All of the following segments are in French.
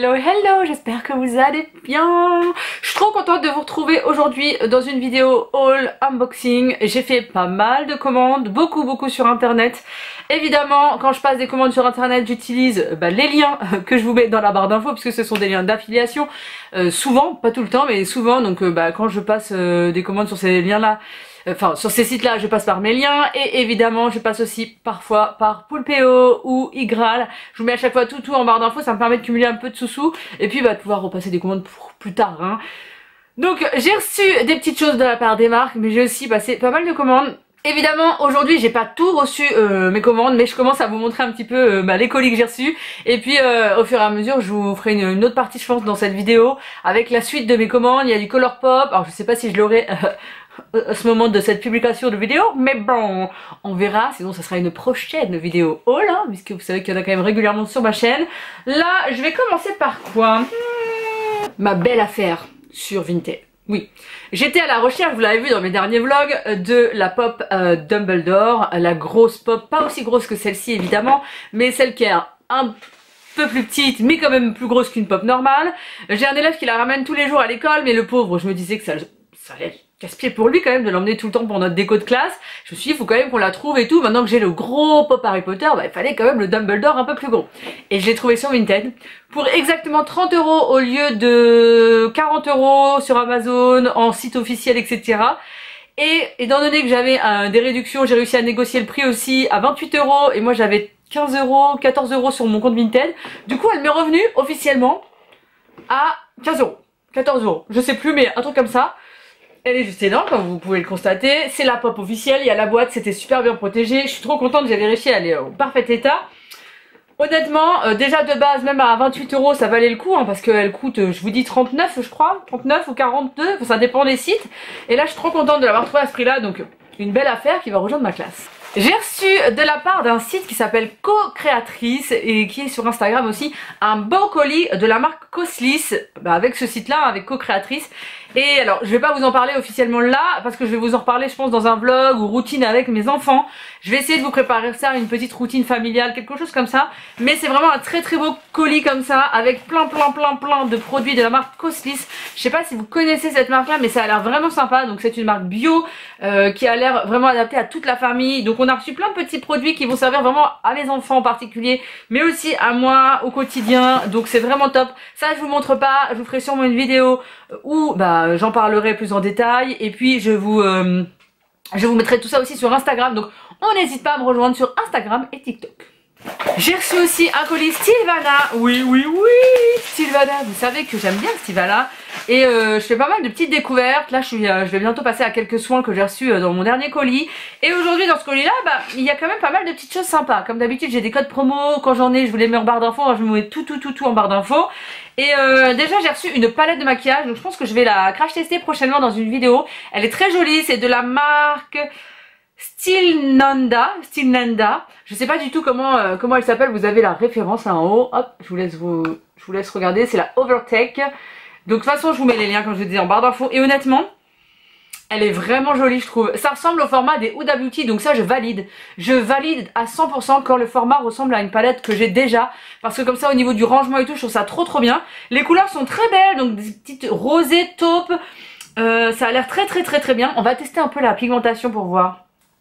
Hello, j'espère que vous allez bien. Je suis trop contente de vous retrouver aujourd'hui dans une vidéo haul unboxing. J'ai fait pas mal de commandes, beaucoup sur internet. Évidemment, quand je passe des commandes sur internet, j'utilise les liens que je vous mets dans la barre d'infos, puisque ce sont des liens d'affiliation. Souvent, pas tout le temps, mais souvent. Donc quand je passe des commandes sur ces liens-là, enfin sur ces sites-là, je passe par mes liens. Et évidemment, je passe aussi parfois par Poulpeo ou Igral. Je vous mets à chaque fois tout en barre d'infos, ça me permet de cumuler un peu de sous-sous. Et puis de pouvoir repasser des commandes pour plus tard. Hein. Donc j'ai reçu des petites choses de la part des marques, mais j'ai aussi passé pas mal de commandes. Évidemment, aujourd'hui, j'ai pas tout reçu mes commandes, mais je commence à vous montrer un petit peu les colis que j'ai reçus. Et puis, au fur et à mesure, je vous ferai une autre partie, je pense, dans cette vidéo, avec la suite de mes commandes. Il y a du Color Pop. Alors, je sais pas si je l'aurai à ce moment de cette publication de vidéo, mais bon, on verra. Sinon, ça sera une prochaine vidéo haul, hein, puisque vous savez qu'il y en a quand même régulièrement sur ma chaîne. Là, je vais commencer par quoi? Ma belle affaire sur Vinted. Oui, j'étais à la recherche, vous l'avez vu dans mes derniers vlogs, de la pop Dumbledore, la grosse pop, pas aussi grosse que celle-ci évidemment, mais celle qui est un peu plus petite, mais quand même plus grosse qu'une pop normale. J'ai un élève qui la ramène tous les jours à l'école, mais le pauvre, je me disais que ça allait être casse-pied pour lui quand même de l'emmener tout le temps pour notre déco de classe. Je me suis dit, il faut quand même qu'on la trouve et tout. Maintenant que j'ai le gros pop Harry Potter, il fallait quand même le Dumbledore un peu plus gros. Et je l'ai trouvé sur Vinted pour exactement 30 € au lieu de 40 € sur Amazon, en site officiel, etc. Et étant donné que j'avais des réductions, j'ai réussi à négocier le prix aussi à 28 € et moi j'avais 15 €, 14 € sur mon compte Vinted. Du coup, elle m'est revenue officiellement à 15 €, 14 €, je sais plus, mais un truc comme ça. Elle est juste énorme, comme vous pouvez le constater. C'est la pop officielle, il y a la boîte, c'était super bien protégé. Je suis trop contente, j'ai vérifié, elle est au parfait état. Honnêtement, déjà de base, même à 28 € ça valait le coup, hein, parce qu'elle coûte, je vous dis 39 je crois, 39 ou 42, ça dépend des sites. Et là je suis trop contente de l'avoir trouvé à ce prix là, donc une belle affaire qui va rejoindre ma classe. J'ai reçu de la part d'un site qui s'appelle Co-Créatrice et qui est sur Instagram aussi un beau colis de la marque Coslis, avec ce site là, avec Co-Créatrice. Et alors je vais pas vous en parler officiellement là parce que je vais vous en reparler je pense dans un vlog ou routine avec mes enfants. Je vais essayer de vous préparer ça, une petite routine familiale, quelque chose comme ça. Mais c'est vraiment un très beau colis comme ça avec plein de produits de la marque Coslis. Je sais pas si vous connaissez cette marque là, mais ça a l'air vraiment sympa. Donc c'est une marque bio qui a l'air vraiment adaptée à toute la famille. Donc on a reçu plein de petits produits qui vont servir vraiment à mes enfants en particulier, mais aussi à moi au quotidien. Donc c'est vraiment top. Ça je vous montre pas, je vous ferai sûrement une vidéo où j'en parlerai plus en détail. Et puis je vous mettrai tout ça aussi sur Instagram. Donc on n'hésite pas à me rejoindre sur Instagram et TikTok. J'ai reçu aussi un colis Stilvana. Oui, Stilvana. Vous savez que j'aime bien Stilvana. Et je fais pas mal de petites découvertes. Là je vais bientôt passer à quelques soins que j'ai reçus dans mon dernier colis. Et aujourd'hui dans ce colis là, il y a quand même pas mal de petites choses sympas. Comme d'habitude j'ai des codes promo. Quand j'en ai je vous les mets en barre d'infos. Je vous mets tout en barre d'infos. Et déjà j'ai reçu une palette de maquillage. Donc je pense que je vais la crash tester prochainement dans une vidéo. Elle est très jolie. C'est de la marque Stilnanda. Je sais pas du tout comment elle s'appelle. Vous avez la référence là en haut. Hop, je vous laisse regarder. C'est la Overtake. Donc de toute façon je vous mets les liens comme je vous disais en barre d'infos. Et honnêtement elle est vraiment jolie je trouve. Ça ressemble au format des Huda Beauty, donc ça je valide. Je valide à 100% quand le format ressemble à une palette que j'ai déjà. Parce que comme ça au niveau du rangement et tout je trouve ça trop bien. Les couleurs sont très belles, donc des petites rosées taupes. Ça a l'air très bien. On va tester un peu la pigmentation pour voir.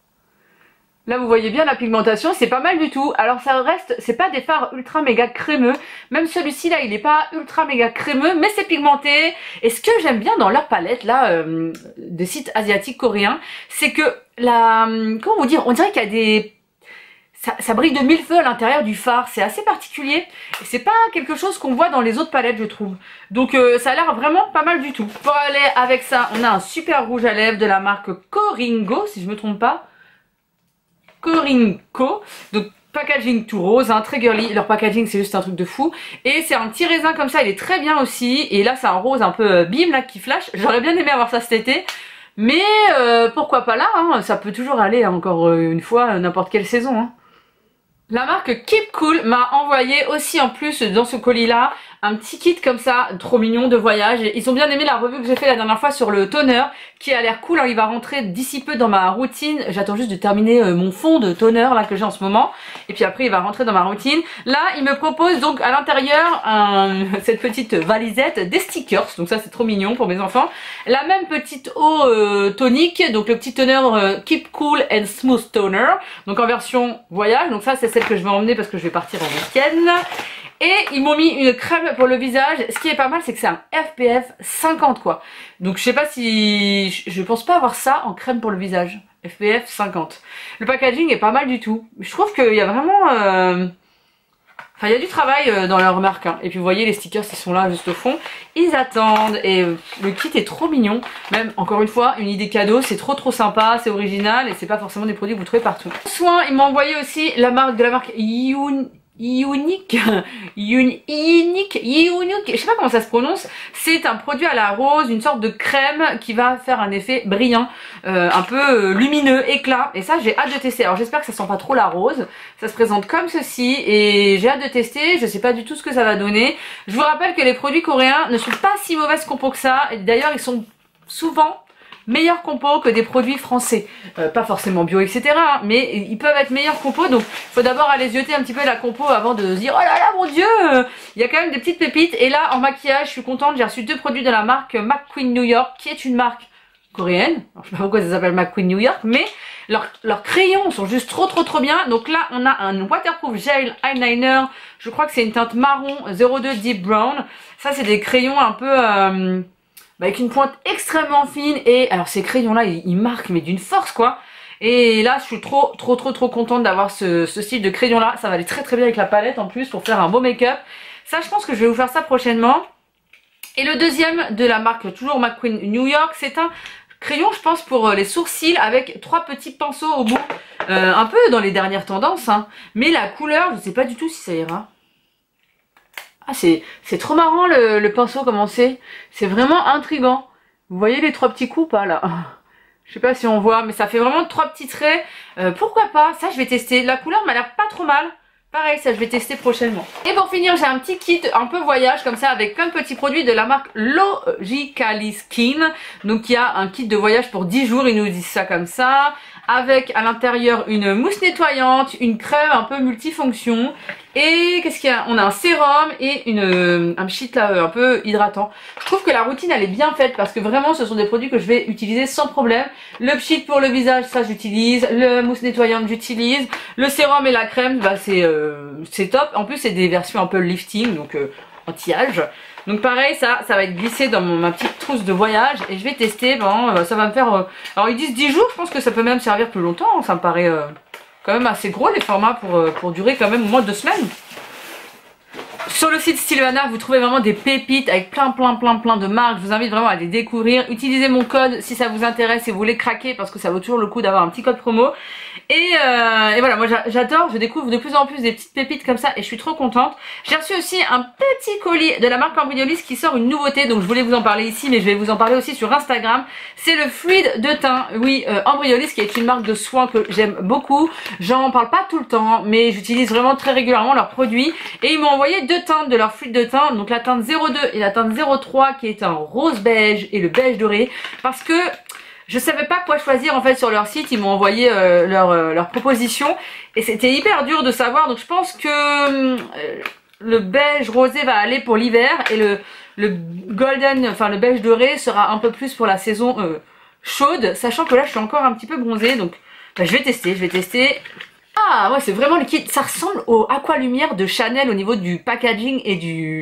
Là vous voyez bien la pigmentation, c'est pas mal du tout. Alors ça reste, c'est pas des fards ultra méga crémeux. Même celui-ci là il est pas ultra méga crémeux, mais c'est pigmenté. Et ce que j'aime bien dans leur palette là, des sites asiatiques coréens, c'est que comment vous dire, on dirait qu'il y a des... Ça brille de mille feux à l'intérieur du fard, c'est assez particulier. Et c'est pas quelque chose qu'on voit dans les autres palettes je trouve. Donc ça a l'air vraiment pas mal du tout. Pour aller avec ça, on a un super rouge à lèvres de la marque Coringo, si je me trompe pas. Corinco, donc packaging tout rose, hein, très girly, leur packaging c'est juste un truc de fou. Et c'est un petit raisin comme ça, il est très bien aussi. Et là c'est un rose un peu bim là qui flash. J'aurais bien aimé avoir ça cet été. Mais pourquoi pas là, hein, ça peut toujours aller encore une fois n'importe quelle saison. Hein. La marque Keep Cool m'a envoyé aussi en plus dans ce colis là un petit kit comme ça, trop mignon de voyage. Ils ont bien aimé la revue que j'ai fait la dernière fois sur le toner, qui a l'air cool. Alors, il va rentrer d'ici peu dans ma routine. J'attends juste de terminer mon fond de toner là que j'ai en ce moment. Et puis après, il va rentrer dans ma routine. Là, il me propose donc à l'intérieur cette petite valisette, des stickers. Donc ça, c'est trop mignon pour mes enfants. La même petite eau tonique, donc le petit toner Keep Cool and Smooth Toner. Donc en version voyage. Donc ça, c'est celle que je vais emmener parce que je vais partir en week-end. Et ils m'ont mis une crème pour le visage. Ce qui est pas mal, c'est que c'est un SPF 50 quoi. Donc je sais pas si... Je pense pas avoir ça en crème pour le visage. SPF 50. Le packaging est pas mal du tout. Je trouve qu'il y a vraiment... Enfin, il y a du travail dans leur marque. Hein. Et puis vous voyez, les stickers, ils sont là juste au fond. Ils attendent. Et le kit est trop mignon. Même, encore une fois, une idée cadeau. C'est trop sympa, c'est original. Et c'est pas forcément des produits que vous trouvez partout. Soin, ils m'ont envoyé aussi la marque de la marque Unique, je sais pas comment ça se prononce. C'est un produit à la rose, une sorte de crème qui va faire un effet brillant, un peu lumineux, éclat. Et ça, j'ai hâte de tester. Alors j'espère que ça sent pas trop la rose. Ça se présente comme ceci et j'ai hâte de tester. Je sais pas du tout ce que ça va donner. Je vous rappelle que les produits coréens ne sont pas si mauvaises compo que ça. Et d'ailleurs, ils sont souvent meilleurs compos que des produits français, pas forcément bio etc, hein, mais ils peuvent être meilleurs compos. Donc il faut d'abord aller zioter un petit peu la compo avant de se dire oh là là mon dieu, il y a quand même des petites pépites. Et là en maquillage je suis contente, j'ai reçu deux produits de la marque McQueen New York, qui est une marque coréenne. Alors, je sais pas pourquoi ça s'appelle McQueen New York, mais leurs crayons sont juste trop bien. Donc là on a un waterproof gel eyeliner, je crois que c'est une teinte marron 02 Deep Brown. Ça c'est des crayons un peu avec une pointe extrêmement fine. Et alors ces crayons là ils marquent mais d'une force quoi. Et là je suis trop contente d'avoir ce style de crayon là. Ça va aller très bien avec la palette en plus pour faire un beau make-up. Ça je pense que je vais vous faire ça prochainement. Et le deuxième de la marque toujours McQueen New York, c'est un crayon je pense pour les sourcils avec trois petits pinceaux au bout. Un peu dans les dernières tendances hein. Mais la couleur je sais pas du tout si ça ira. Ah c'est trop marrant le pinceau comment c'est vraiment intriguant. Vous voyez les trois petits coups pas là? Je sais pas si on voit mais ça fait vraiment trois petits traits. Pourquoi pas, ça je vais tester. La couleur m'a l'air pas trop mal. Pareil, ça je vais tester prochainement. Et pour finir, j'ai un petit kit un peu voyage comme ça avec plein de petits produits de la marque Logically Skin. Donc il y a un kit de voyage pour 10 jours, ils nous disent ça comme ça. Avec à l'intérieur une mousse nettoyante, une crème un peu multifonction. Et qu'est-ce qu'il y a? On a un sérum et un pchit là un peu hydratant. Je trouve que la routine elle est bien faite parce que vraiment ce sont des produits que je vais utiliser sans problème. Le pchit pour le visage, ça j'utilise. Le mousse nettoyante j'utilise. Le sérum et la crème, bah c'est top. En plus c'est des versions un peu lifting, donc anti-âge. Donc pareil, ça va être glissé dans ma petite trousse de voyage et je vais tester. Bon, ça va me faire... alors ils disent 10 jours, je pense que ça peut même servir plus longtemps. Ça me paraît quand même assez gros les formats pour durer quand même au moins 2 semaines. Sur le site Sylvana, vous trouvez vraiment des pépites avec plein de marques. Je vous invite vraiment à les découvrir. Utilisez mon code si ça vous intéresse et vous voulez craquer parce que ça vaut toujours le coup d'avoir un petit code promo. Et voilà, moi j'adore, je découvre de plus en plus des petites pépites comme ça et je suis trop contente. J'ai reçu aussi un petit colis de la marque Embryolisse qui sort une nouveauté, donc je voulais vous en parler ici mais je vais vous en parler aussi sur Instagram. C'est le fluide de teint, oui, Embryolisse qui est une marque de soins que j'aime beaucoup. J'en parle pas tout le temps mais j'utilise vraiment très régulièrement leurs produits et ils m'ont envoyé deux teintes de leur fluide de teint, donc la teinte 02 et la teinte 03 qui est un rose beige et le beige doré parce que je savais pas quoi choisir en fait sur leur site. Ils m'ont envoyé leur proposition et c'était hyper dur de savoir, donc je pense que le beige rosé va aller pour l'hiver et le golden, enfin le beige doré sera un peu plus pour la saison chaude, sachant que là je suis encore un petit peu bronzée, donc bah, je vais tester. Ah ouais, c'est vraiment liquide, ça ressemble au Aqua Lumière de Chanel au niveau du packaging et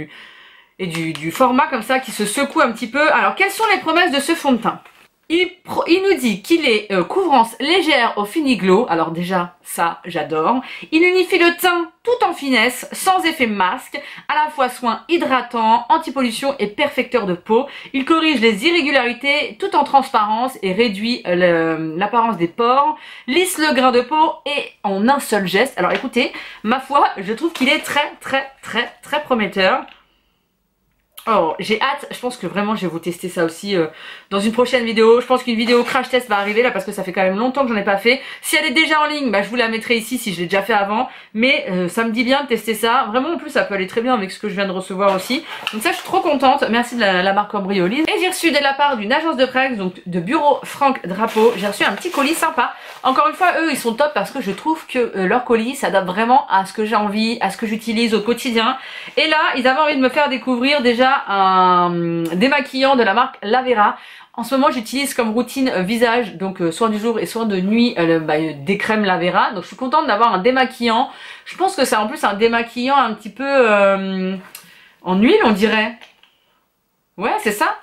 du format comme ça qui se secoue un petit peu. Alors quelles sont les promesses de ce fond de teint? Il nous dit qu'il est couvrance légère au fini glow, alors déjà ça j'adore. Il unifie le teint tout en finesse, sans effet masque, à la fois soin hydratant, anti-pollution et perfecteur de peau. Il corrige les irrégularités tout en transparence et réduit l'apparence des pores, lisse le grain de peau et en un seul geste. Alors écoutez, ma foi, je trouve qu'il est très prometteur. Oh, j'ai hâte, je pense que vraiment je vais vous tester ça aussi dans une prochaine vidéo. Je pense qu'une vidéo crash test va arriver là parce que ça fait quand même longtemps que j'en ai pas fait. Si elle est déjà en ligne, bah je vous la mettrai ici si je l'ai déjà fait avant. Mais ça me dit bien de tester ça. Vraiment en plus ça peut aller très bien avec ce que je viens de recevoir aussi. Donc ça je suis trop contente. Merci de la marque Cambriolise. Et j'ai reçu de la part d'une agence de presse, donc de bureau Franck Drapeau. J'ai reçu un petit colis sympa. Encore une fois eux ils sont top parce que je trouve que leur colis s'adapte vraiment à ce que j'ai envie, à ce que j'utilise au quotidien. Et là ils avaient envie de me faire découvrir déjà un démaquillant de la marque Lavera. En ce moment j'utilise comme routine visage, donc soin du jour et soin de nuit, des crèmes Lavera. Donc je suis contente d'avoir un démaquillant. Je pense que c'est en plus un démaquillant un petit peu en huile on dirait. Ouais c'est ça.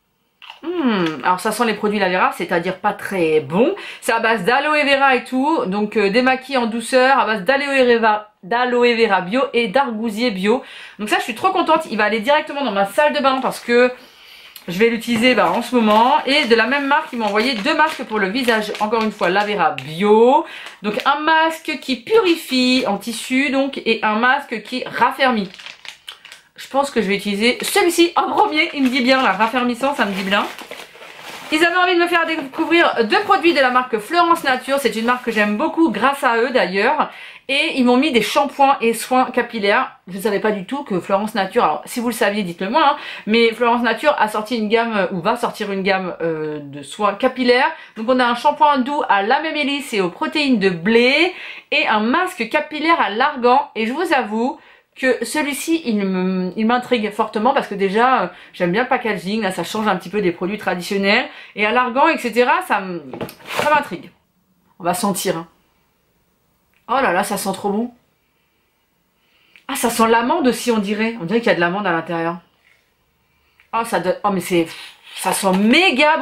Alors ça sent les produits Lavera, c'est-à-dire pas très bon. C'est à base d'aloe vera et tout, donc démaquillant en douceur à base d'aloe vera bio et d'argousier bio. Donc ça je suis trop contente, il va aller directement dans ma salle de bain parce que je vais l'utiliser en ce moment. Et de la même marque, ils m'ont envoyé deux masques pour le visage, encore une fois Lavera bio. Donc un masque qui purifie en tissu donc et un masque qui raffermit. Je pense que je vais utiliser celui-ci en premier, il me dit bien, la raffermissant, ça me dit bien. Ils avaient envie de me faire découvrir deux produits de la marque Florence Nature, c'est une marque que j'aime beaucoup grâce à eux d'ailleurs. Et ils m'ont mis des shampoings et soins capillaires. Je ne savais pas du tout que Florence Nature, alors si vous le saviez dites-le moi, hein, mais Florence Nature a sorti une gamme, ou va sortir une gamme de soins capillaires. Donc on a un shampoing doux à l'amémélis et aux protéines de blé et un masque capillaire à l'argan. Et je vous avoue que celui-ci il m'intrigue fortement parce que déjà j'aime bien le packaging, là ça change un petit peu des produits traditionnels et à l'argan etc ça m'intrigue. On va sentir hein. Oh là là ça sent trop bon. Ah ça sent l'amande aussi on dirait qu'il y a de l'amande à l'intérieur. Oh ça donne, oh mais ça sent méga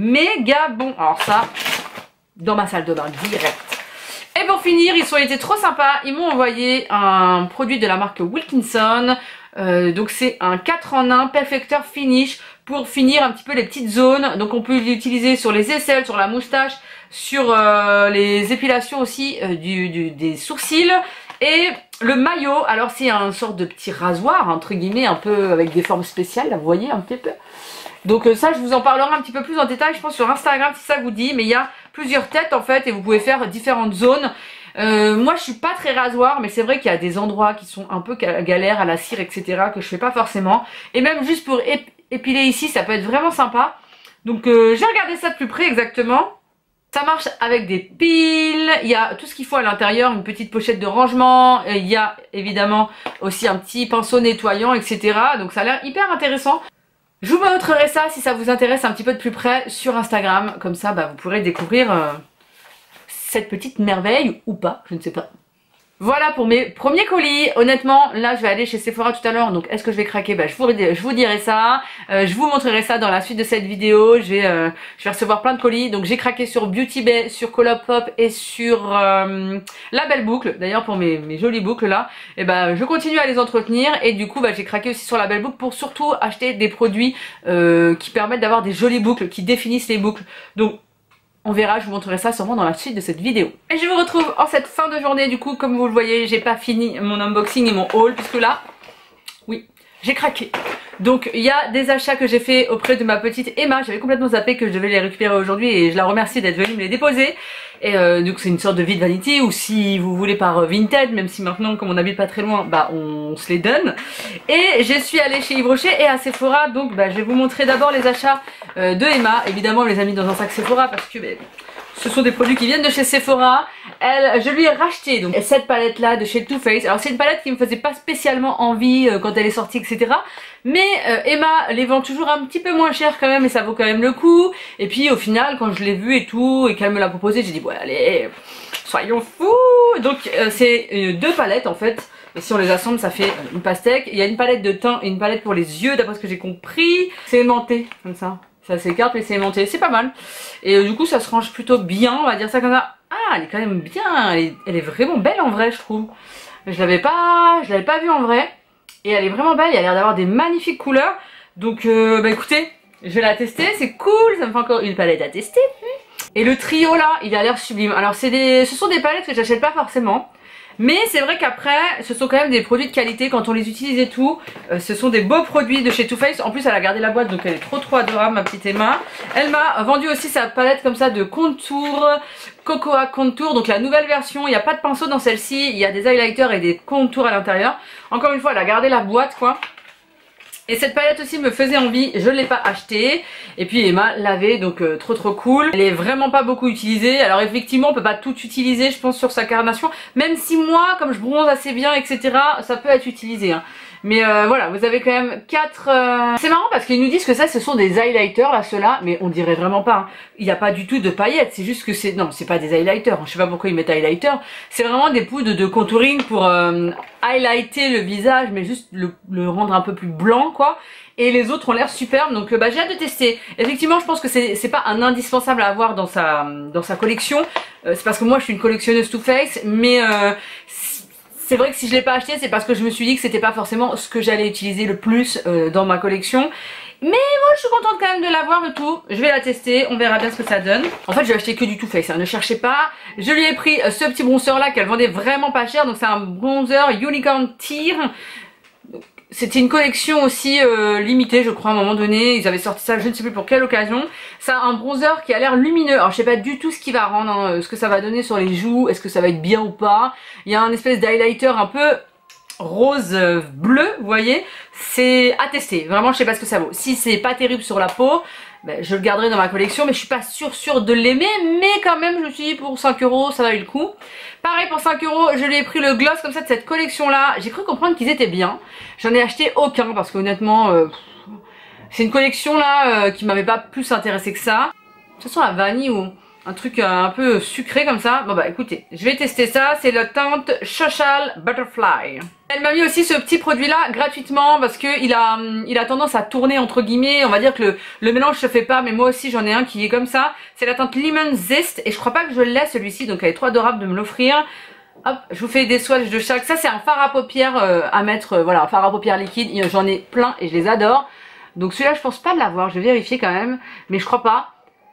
bon, alors ça dans ma salle de bain direct. Et pour finir, ils ont été trop sympas, ils m'ont envoyé un produit de la marque Wilkinson, donc c'est un 4 en 1 perfecteur finish pour finir un petit peu les petites zones, donc on peut l'utiliser sur les aisselles, sur la moustache, sur les épilations aussi des sourcils. Et le maillot, alors c'est un sorte de petit rasoir entre guillemets, un peu avec des formes spéciales, là, vous voyez un petit peu. Donc ça je vous en parlerai un petit peu plus en détail je pense sur Instagram si ça vous dit, mais il y a plusieurs têtes en fait et vous pouvez faire différentes zones. Moi je suis pas très rasoir mais c'est vrai qu'il y a des endroits qui sont un peu galères à la cire etc que je fais pas forcément. Et même juste pour épiler ici ça peut être vraiment sympa. Donc j'ai regardé ça de plus près exactement. Ça marche avec des piles, il y a tout ce qu'il faut à l'intérieur, une petite pochette de rangement, il y a évidemment aussi un petit pinceau nettoyant etc. Donc ça a l'air hyper intéressant. Je vous montrerai ça si ça vous intéresse un petit peu de plus près sur Instagram. Comme ça, vous pourrez découvrir cette petite merveille ou pas, je ne sais pas. Voilà pour mes premiers colis. Honnêtement, là je vais aller chez Sephora tout à l'heure. Donc est-ce que je vais craquer? Je vous dirai ça. Je vous montrerai ça dans la suite de cette vidéo. Je vais recevoir plein de colis. Donc j'ai craqué sur Beauty Bay, sur Colourpop et sur la belle boucle. D'ailleurs pour mes jolies boucles là. Et je continue à les entretenir. Et du coup j'ai craqué aussi sur la belle boucle pour surtout acheter des produits qui permettent d'avoir des jolies boucles, qui définissent les boucles. Donc on verra, je vous montrerai ça sûrement dans la suite de cette vidéo. Et je vous retrouve en cette fin de journée, du coup, comme vous le voyez, j'ai pas fini mon unboxing et mon haul, puisque là, oui, j'ai craqué. Donc il y a des achats que j'ai fait auprès de ma petite Emma, j'avais complètement zappé que je devais les récupérer aujourd'hui et je la remercie d'être venue me les déposer. Et donc c'est une sorte de vide vanity ou si vous voulez par Vinted, même si maintenant comme on habite pas très loin, on se les donne. Et je suis allée chez Yves Rocher et à Sephora, donc je vais vous montrer d'abord les achats de Emma. Évidemment on les a mis dans un sac Sephora parce que ce sont des produits qui viennent de chez Sephora. Je lui ai racheté donc cette palette là de chez Too Faced. Alors c'est une palette qui me faisait pas spécialement envie quand elle est sortie etc. Mais Emma les vend toujours un petit peu moins cher quand même et ça vaut quand même le coup. Et puis au final quand je l'ai vue et tout et qu'elle me l'a proposé j'ai dit bon allez soyons fous. Donc c'est deux palettes en fait. Et si on les assemble ça fait une pastèque. Il y a une palette de teint et une palette pour les yeux d'après ce que j'ai compris. C'est aimanté comme ça. Ça s'écarte mais c'est aimanté, c'est pas mal. Et du coup ça se range plutôt bien, on va dire ça comme ça. Ah elle est quand même bien, elle est vraiment belle en vrai je trouve. Je l'avais pas vue en vrai. Et elle est vraiment belle, il y a l'air d'avoir des magnifiques couleurs. Donc écoutez, je vais la tester, c'est cool, ça me fait encore une palette à tester. Et le trio là, il a l'air sublime. Alors ce sont des palettes que j'achète pas forcément. Mais c'est vrai qu'après, ce sont quand même des produits de qualité quand on les utilise et tout. Ce sont des beaux produits de chez Too Faced. En plus, elle a gardé la boîte, donc elle est trop adorable, ma petite Emma. Elle m'a vendu aussi sa palette comme ça de contour, Cocoa Contour. Donc la nouvelle version, il n'y a pas de pinceau dans celle-ci. Il y a des highlighters et des contours à l'intérieur. Encore une fois, elle a gardé la boîte, quoi. Et cette palette aussi me faisait envie, je ne l'ai pas achetée. Et puis Emma l'avait, donc trop cool. Elle est vraiment pas beaucoup utilisée. Alors effectivement on peut pas tout utiliser je pense sur sa carnation. Même si moi comme je bronze assez bien etc. ça peut être utilisé hein. Mais voilà, vous avez quand même 4... C'est marrant parce qu'ils nous disent que ça ce sont des highlighters là ceux-là. Mais on dirait vraiment pas hein. Il n'y a pas du tout de paillettes. C'est juste que c'est... Non c'est pas des highlighters, je sais pas pourquoi ils mettent highlighter. C'est vraiment des poudres de contouring pour highlighter le visage. Mais juste le rendre un peu plus blanc quoi. Et les autres ont l'air superbes donc j'ai hâte de tester. Effectivement je pense que c'est pas un indispensable à avoir dans sa collection. C'est parce que moi je suis une collectionneuse Too Faced. Mais... c'est vrai que si je l'ai pas acheté, c'est parce que je me suis dit que c'était pas forcément ce que j'allais utiliser le plus dans ma collection. Mais moi je suis contente quand même de l'avoir le tout. Je vais la tester, on verra bien ce que ça donne. En fait je vais acheter que du Too Faced, hein, ne cherchez pas. Je lui ai pris ce petit bronzer là qu'elle vendait vraiment pas cher. Donc c'est un bronzer Unicorn Tear. C'était une collection aussi limitée je crois à un moment donné. Ils avaient sorti ça je ne sais plus pour quelle occasion. C'est un bronzer qui a l'air lumineux. Alors je sais pas du tout ce qu'il va rendre, hein, ce que ça va donner sur les joues. Est-ce que ça va être bien ou pas. Il y a un espèce d'highlighter un peu rose bleu vous voyez. C'est à tester. Vraiment je sais pas ce que ça vaut. Si c'est pas terrible sur la peau ben, je le garderai dans ma collection mais je suis pas sûre de l'aimer. Mais quand même je me suis dit pour 5 € ça valait le coup. Pareil pour 5 €, je lui ai pris le gloss comme ça de cette collection là. J'ai cru comprendre qu'ils étaient bien. J'en ai acheté aucun parce que honnêtement c'est une collection là qui m'avait pas plus intéressé que ça. Ça sent la vanille ou un truc un peu sucré comme ça. Bon bah écoutez, je vais tester ça. C'est la teinte Social Butterfly. Elle m'a mis aussi ce petit produit là gratuitement parce que il a tendance à tourner entre guillemets. On va dire que le mélange se fait pas mais moi aussi j'en ai un qui est comme ça. C'est la teinte Lemon Zest et je crois pas que je l'ai celui-ci donc elle est trop adorable de me l'offrir. Hop, je vous fais des swatchs de chaque. Ça c'est un fard à paupières à mettre, voilà, un fard à paupières liquide. J'en ai plein et je les adore. Donc celui-là je pense pas de l'avoir, je vais vérifier quand même. Mais je crois pas.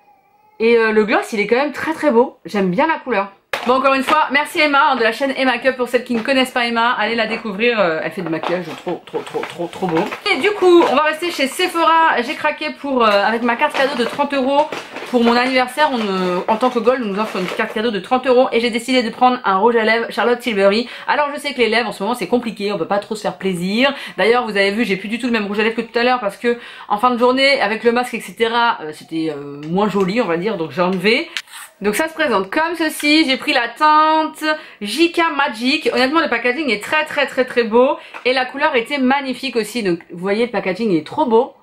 Et le gloss il est quand même très beau. J'aime bien la couleur. Bon encore une fois, merci Emma hein, de la chaîne Emma Cup pour celles qui ne connaissent pas Emma. Allez la découvrir, elle fait du maquillage trop beau. Et du coup on va rester chez Sephora. J'ai craqué pour avec ma carte cadeau de 30 € pour mon anniversaire. En tant que gold on nous offre une carte cadeau de 30 € et j'ai décidé de prendre un rouge à lèvres Charlotte Tilbury. Alors je sais que les lèvres en ce moment c'est compliqué, on peut pas trop se faire plaisir. D'ailleurs vous avez vu j'ai plus du tout le même rouge à lèvres que tout à l'heure parce que en fin de journée avec le masque etc c'était moins joli on va dire donc j'ai enlevé. Donc ça se présente comme ceci, j'ai pris la teinte JK Magic. Honnêtement le packaging est très beau et la couleur était magnifique aussi. Donc vous voyez le packaging est trop beau.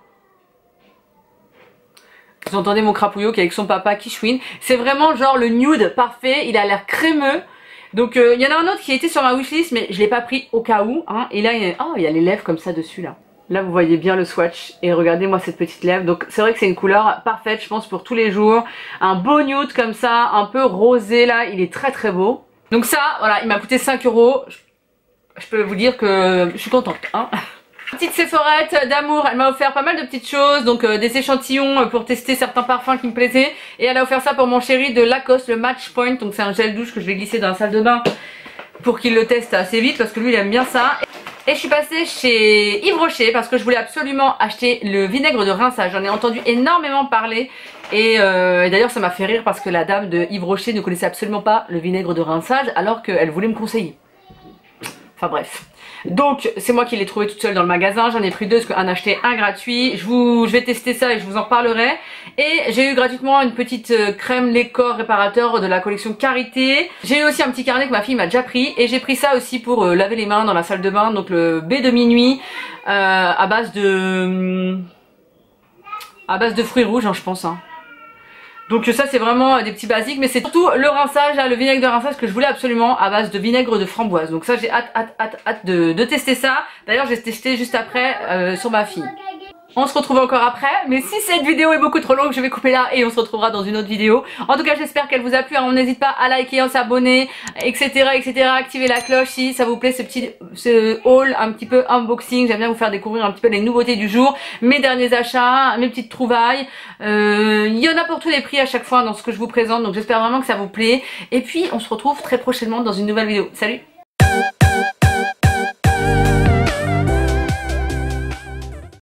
Vous entendez mon crapouillot qui est avec son papa qui chouine. C'est vraiment genre le nude parfait, il a l'air crémeux. Donc il y en a un autre qui était sur ma wishlist mais je l'ai pas pris au cas où hein. Et là il y a les lèvres comme ça dessus là. Là vous voyez bien le swatch et regardez moi cette petite lèvre. Donc c'est vrai que c'est une couleur parfaite je pense pour tous les jours. Un beau nude comme ça, un peu rosé là, il est très beau. Donc ça voilà il m'a coûté 5 €. Je peux vous dire que je suis contente hein. Petite Sephorette d'amour, elle m'a offert pas mal de petites choses, donc des échantillons pour tester certains parfums qui me plaisaient. Et elle a offert ça pour mon chéri de Lacoste, le Match Point, donc c'est un gel douche que je vais glisser dans la salle de bain pour qu'il le teste assez vite parce que lui il aime bien ça. Et je suis passée chez Yves Rocher parce que je voulais absolument acheter le vinaigre de rinçage. J'en ai entendu énormément parler et d'ailleurs ça m'a fait rire parce que la dame de Yves Rocher ne connaissait absolument pas le vinaigre de rinçage alors qu'elle voulait me conseiller. Enfin bref. Donc c'est moi qui l'ai trouvé toute seule dans le magasin, j'en ai pris deux parce qu'un acheté un gratuit. Je vais tester ça et je vous en reparlerai. Et j'ai eu gratuitement une petite crème lait corps réparateur de la collection Carité. J'ai eu aussi un petit carnet que ma fille m'a déjà pris et j'ai pris ça aussi pour laver les mains dans la salle de bain. Donc le baie de minuit à base de fruits rouges hein, je pense hein. Donc ça c'est vraiment des petits basiques mais c'est surtout le rinçage là, le vinaigre de rinçage que je voulais absolument à base de vinaigre de framboise. Donc ça j'ai hâte de tester ça. D'ailleurs j'ai testé juste après sur ma fille. On se retrouve encore après, mais si cette vidéo est beaucoup trop longue, je vais couper là et on se retrouvera dans une autre vidéo. En tout cas, j'espère qu'elle vous a plu. On n'hésite pas à liker, à s'abonner, etc., activer la cloche si ça vous plaît ce haul un petit peu unboxing. J'aime bien vous faire découvrir un petit peu les nouveautés du jour, mes derniers achats, mes petites trouvailles. Il y en a pour tous les prix à chaque fois dans ce que je vous présente, donc j'espère vraiment que ça vous plaît. Et puis, on se retrouve très prochainement dans une nouvelle vidéo. Salut!